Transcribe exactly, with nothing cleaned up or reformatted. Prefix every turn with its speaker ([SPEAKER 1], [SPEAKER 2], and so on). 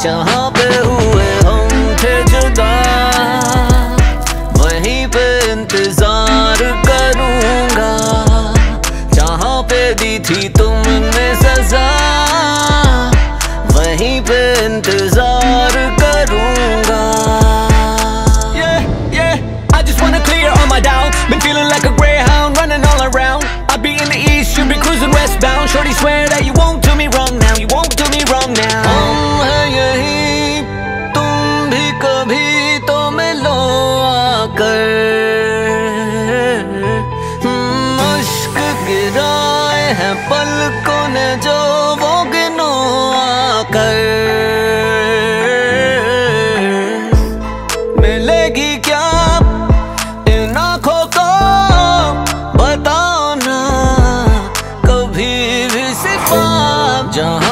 [SPEAKER 1] जहाँ पे हुए हम थे जुदा, वहीं पे इंतजार करूंगा। जहाँ पे दी थी तुमने सजा, वहीं पे इंतजार करूंगा।
[SPEAKER 2] Yeah, yeah, I just wanna clear all my doubts. Been feeling like a greyhound running all around. I'll be in the east, you'll be cruising westbound. Shorty swear that you won't do me wrong now, you won't do me wrong now.
[SPEAKER 1] हम हैं यहीं, तुम भी कभी तो मिलो आकर। मुश्क गिराए हैं पलकों ने जो, वो गिनो आकर। मिलेगी क्या इन आँखों को, बताओ ना कभी भी सिर्फ आप। जहाँ